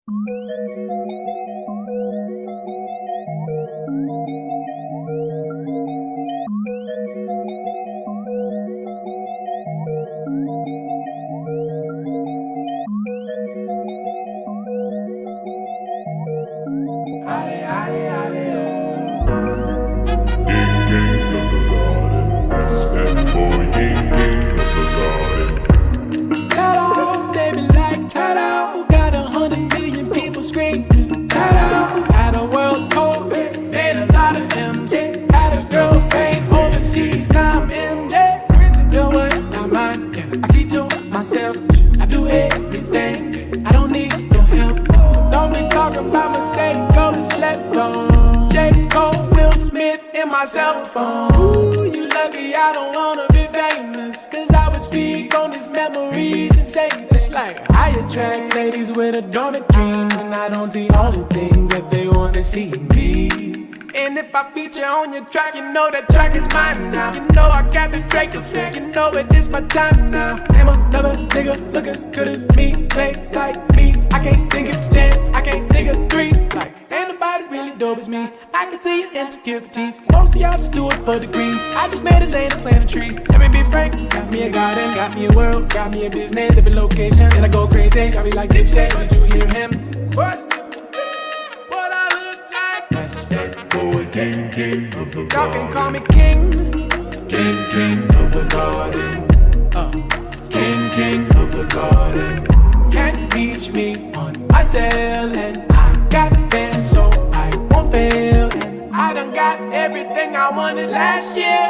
Ta-da, got 100 million people screaming. Ta-da, had a world tour, made a lot of M's. Had a girlfriend overseas, now I'm MJ. Your words, not mine, yeah. I keep to myself, I do everything. I don't need no help, so don't be talking about Mercedes, go to slept on. J. Cole, Will Smith in my cell phone. Ooh, you lucky I don't wanna be famous, cause I would speak on these memories and say this like I attract ladies with a dormant dream, and I don't see all the things that they wanna see in me. And if I feature on your track, you know that track is mine now. You know I got the Drake effect, you know it is my time now. Name another nigga look as good as me, play like me. I can't think of 10, I can't think of 3. Like, ain't nobody really dope as me. I can see your insecurities, most of y'all just do it for the green. I just made a lane to plant a tree. Let me be frank, got me a garden, got me a world, got me a business, different locations, and I go crazy. I be like Dipset, did you hear him? Question, what I look like? That's that boy, king of the garden. Y'all can call me king of the garden. King of the garden. Can't reach me on my cell, and I got fans, so I won't fail. And I done got everything I wanted last year.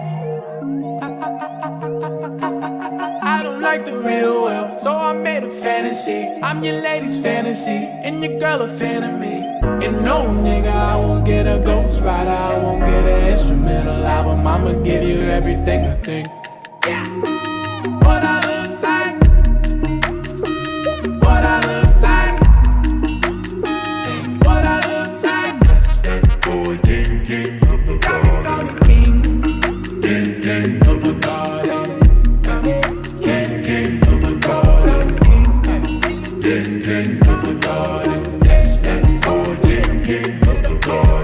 I don't like the real world, so I made a fantasy. I'm your lady's fantasy, and your girl a fan of me. And no nigga, I won't get a ghost rider, I won't get an instrumental album. I'ma give you everything I think. Yeah. What I look like, what I look like, what I look like. That's that boy, king of the garden. Call me king of the garden. King of the garden. King of the garden. That's that boy, king of the garden.